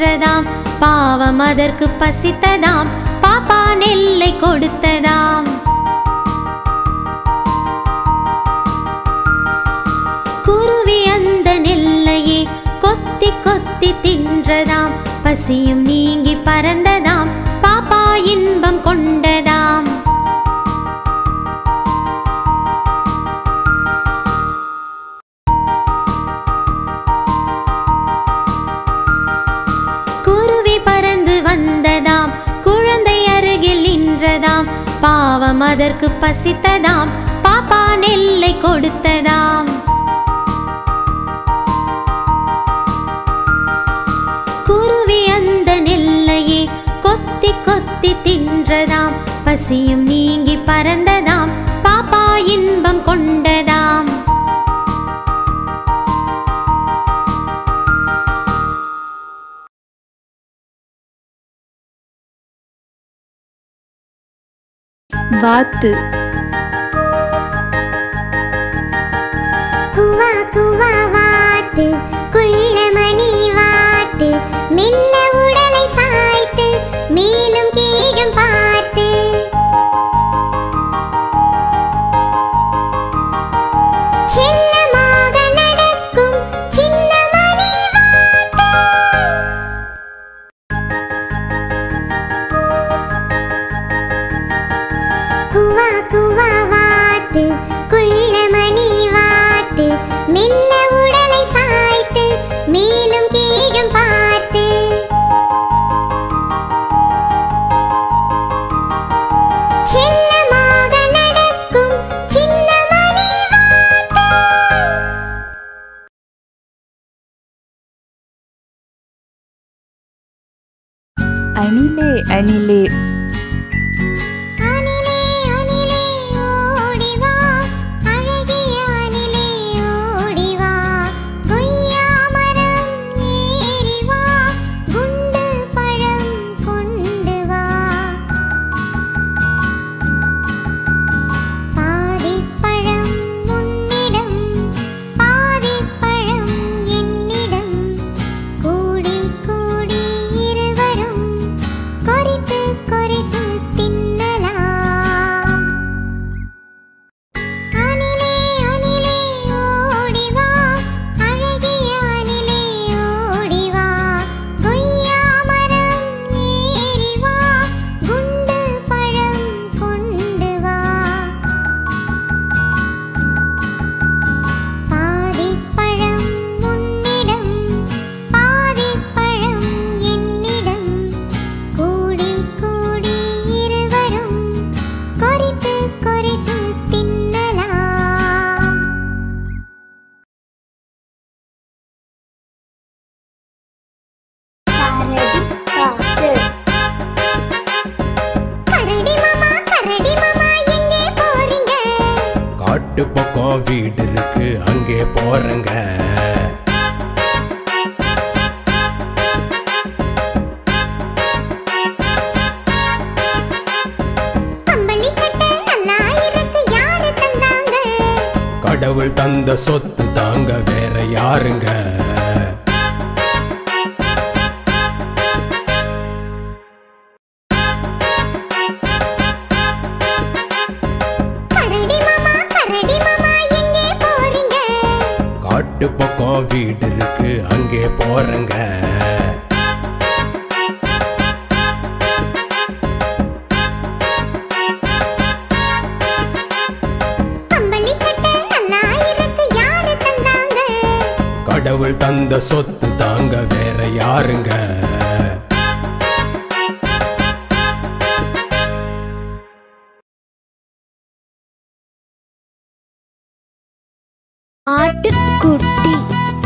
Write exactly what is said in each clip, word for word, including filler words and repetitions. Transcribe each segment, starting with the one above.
தின்றதாம். பாவம் அதற்கு பசித்ததாம். பாப்பா நெல்லை கொடுத்ததாம். குருவி அந்த நெல்லையே கொத்தி கொத்தி தின்றதாம். பசியும் நீங்கி பறந்ததாம். பாப்பா இன்பம் கொண்டதாம். குருவி பறந்து வந்ததாம். குழந்தை அருகில் நின்றதாம். பாவம் அதற்கு பசித்ததாம். பாப்பா நெல்லை கொடுத்ததாம். குருவி அந்த நெல்லையே கொத்தி கொத்தி தின்றதாம். பசியும் நீங்கி பறந்ததாம். பாப்பா இன்பம் கொண்டதாம். வாத்து. குவா குவா வாத்து குள்ளமணி வாத்து மெல்ல உடலை சாய்த்து மேலும் கீழும் பார்த்து செல்லமாக நடக்கும் சின்னமணி வாத்து. குவா குவா வாத்து குள்ளமணி வாத்து மெல்ல உடலை சாய்த்து மேலும் கீழும் பார்த்து செல்லமாக நடக்கும் சின்னமணி வாத்து. அணிலே அணிலே. அணிலே அணிலே ஓடி வா அழகிய அணிலே ஓடி வா கொய்யா மரம் ஏறி வா குண்டு பழம் கொண்டு வா பாதி பழம் உன்னிடம் பாதி பழம் என்னிடம் கூடி கூடி இருவரும் கொறித்து கொறித்து தின்னலாம். அணிலே அணிலே ஓடி வா அழகிய அணிலே ஓடி வா கொய்யா மரம் ஏறி வா குண்டு பழம் கொண்டு வா பாதி பழம் உன்னிடம் பாதி பழம் என்னிடம் கூடி கூடி இருவரும் கொறித்து கொறித்து தின்னலாம். கரடி மாமா கரடி மாமா எங்கே போறீங்க? காட்டு பக்கம் வீடு இருக்கு அங்கே போறங்க. கம்பளி சட்டை நல்லா இருக்கு யாரு தந்தாங்க? கடவுள் தந்த சொத்து தாங்க வேற யாருங்க. கரடி மாமா கரடி மாமா எங்கே போறீங்க? காட்டு பக்கம் வீடு இருக்கு அங்கே போறங்க. கம்பளி சட்டை நல்லா இருக்கு யாரு தந்தாங்க? கடவுள் தந்த சொத்து தாங்க வேற யாருங்க. ஆட்டுக்குட்டி.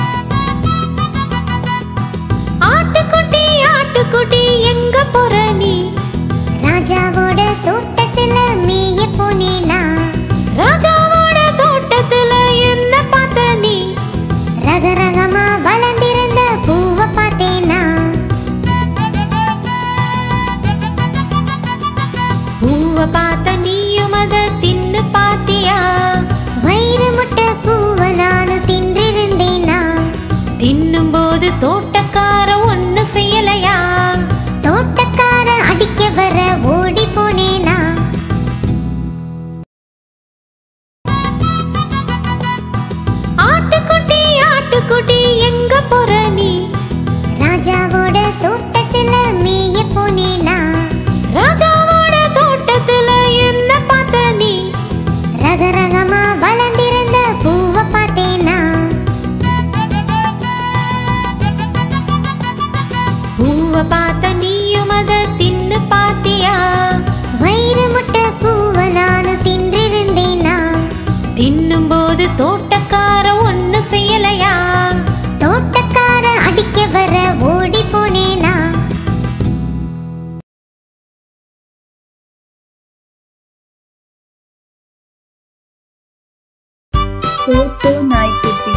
ஆட்டுக்குட்டி ஆட்டுக்குட்டி எங்க போற நீ? ராஜாவோட தோட்டத்துல மேய போனேனா? ராஜாவோட தோட்டத்துல என்ன பார்த்த நீ? ரக ரகமா வளர்ந்திருந்த பூவை பார்த்தேனா? பூவை பார்த்த நீயும் அத தின்னு பாத்தியா? வயிறு முட்டை பூவை நானும் தின்றிருந்தேனா? தின்னும் போது தோட்டக்கார ஒண்ணு செய்யல தோட்டக்கார ஒண்ணு செய்யலையா? தோட்டக்கார அடிக்க வர ஓடி போனேனா? தோட்டோ நாய்க்குட்டி.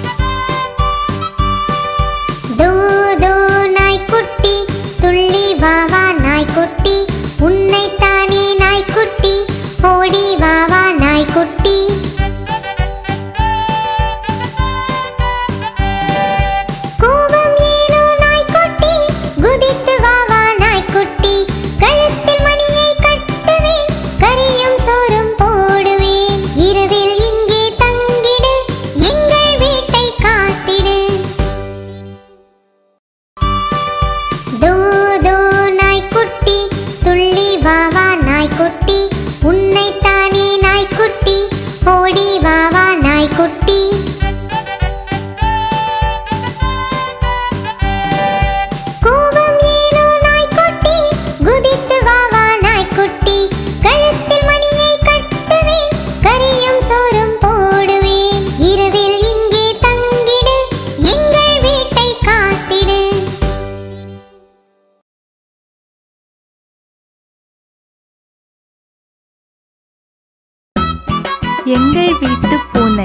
தோ தோ நாய்க்குட்டி, துள்ளி வா வா நாய்க்குட்டி, உன்னைத்தானே நாய்க்குட்டி, ஓடி வா வா நாய்க்குட்டி. கோபம் ஏனோ நாய்க்குட்டி, குதித்து வா வா நாய்க்குட்டி, கழுத்தில் மணியை கட்டுவேன், கறியும் சோறும் போடுவேன், இரவில் இங்கே தங்கிடு, எங்கள் வீட்டை காத்திடு. தோ தோ நாய்க்குட்டி, துள்ளி வா வா நாய்க்குட்டி, உன்னைத்தானே நாய்க்குட்டி, ஓடி வா வா நாய்க்குட்டி. கோபம் ஏனோ நாய்க்குட்டி, குதித்து வா வா நாய்க்குட்டி, கழுத்தில் மணியை கட்டுவேன், கறியும் சோறும் போடுவேன், இரவில் இங்கே தங்கிடு, எங்கள் வீட்டை காத்திடு. எங்கள் வீட்டு பூனை.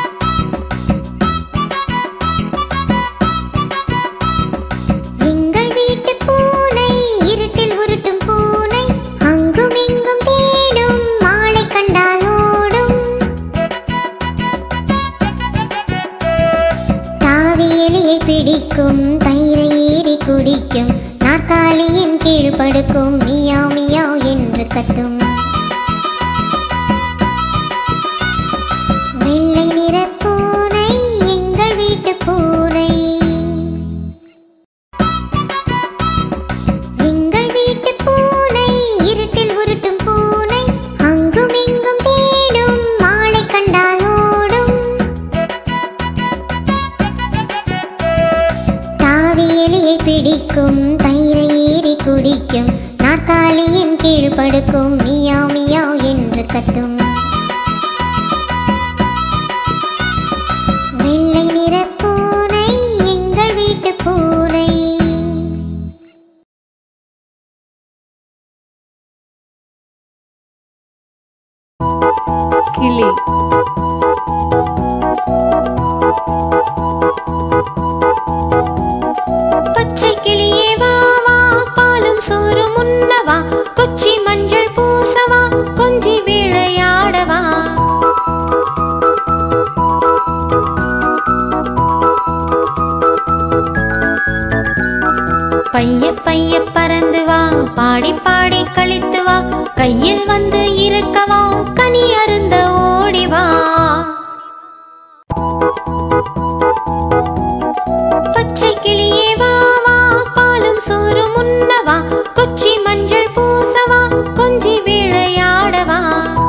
எங்கள் வீட்டு பூனை இருட்டில் உருட்டும் பூனை, அங்கும் இங்கும் தேடும், மாலை கண்டால் ஓடும். தாவி எலியை பிடிக்கும், தயிரை ஏறி குடிக்கும், நாற்காலியின் கீழ் படுக்கும், மியாவ் மியாவ் என்று கத்தும். வெள்ளை நிற பூனை எங்கள் வீட்டு பூனை. எங்கள் வீட்டு பூனை இருட்டில் உருட்டும் பூனை, அங்கும் இங்கும் தேடும், மாலை கண்டால் ஓடும். தாவி எலியை பிடிக்கும், தயிரை ஏறி குடிக்கும், நாற்காலியின் கீழ் படுக்கும், மியாவ் மியாவ் என்று கத்தும். வெள்ளை நிற பூனை எங்கள் வீட்டு பூனை. கிளி. பச்சை கிளியே வா வா, பாலும் சோறும் உண்ணவா, கொச்சி மஞ்சள் பூசவா, கொஞ்சி விளையாடவா. பைய பைய பறந்து வா, பாடி பாடி கழித்து வா, கையில் வந்து இருக்கவா, கனி அருந்த ஓடி வா. பச்சை கிளியே வா வா, பாலும் சோறும் உண்ணவா, கொச்சி மஞ்சள் பூசவா, கொஞ்சி விளையாடவா.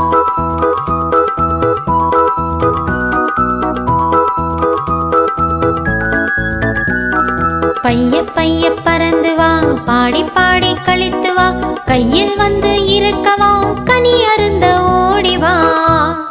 பைய பைய பறந்து வா, பாடி பாடி கழித்து வா, கையில் வந்து இருக்கவா, கனி அருந்த ஓடி வா.